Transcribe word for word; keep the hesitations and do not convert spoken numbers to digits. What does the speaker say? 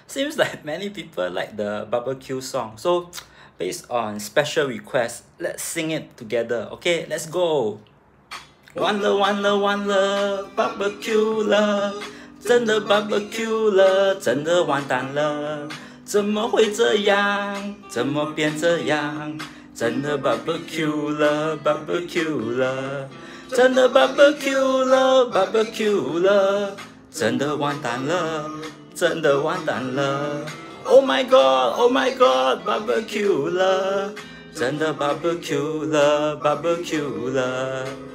Seems like many people like the barbecue song. So, based on special request, let's sing it together. Okay, let's go. 完了完了完了 ，barbecue 了，真的 barbecue 了，真的完蛋了，怎么会这样？怎么变这样？真的 barbecue 了 ，barbecue 了，真的 barbecue 了 ，barbecue 了，真的完蛋了。真的完蛋了 ！Oh my god! Oh my god! Barbecue 了，真的 barbecue 了，barbecue 了。